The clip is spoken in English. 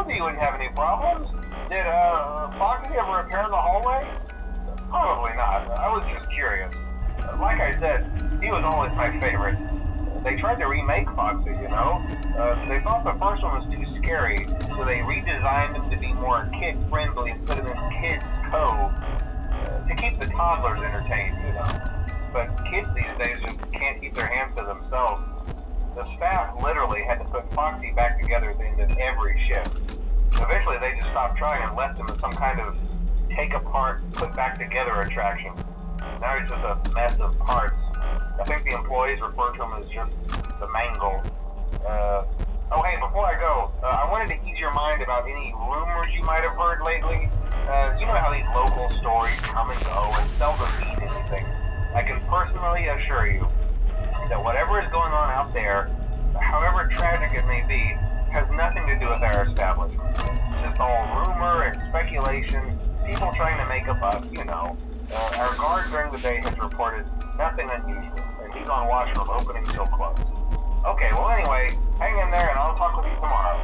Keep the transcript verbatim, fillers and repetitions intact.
that you wouldn't have any problems. Did, uh, Foxy ever appear in the hallway? Probably not. I was just curious. Like I said, he was always my favorite. They tried to remake Foxy, you know? Uh, they thought the first one was too scary, so they redesigned him to be more kid-friendly and put him in Kids Cove uh, to keep the toddlers entertained, you know? But kids these days just can't keep their hands to themselves. The staff literally had to put Foxy back together at the end of every shift. Eventually they just stopped trying and left him in some kind of take-apart, put-back-together attraction. Now he's just a mess of parts. I think the employees refer to him as just the mangle. Uh, oh hey, before I go, uh, I wanted to ease your mind about any rumors you might have heard lately. Uh, you know how these local stories come and go and seldom mean anything. I can personally assure you that whatever is going on out there, however tragic it may be, has nothing to do with our establishment. It's just all rumor and speculation, people trying to make a buck, you know. Uh, our guard during the day has reported nothing unusual, and he's on watch from opening till close. Okay, well anyway, hang in there and I'll talk with you tomorrow.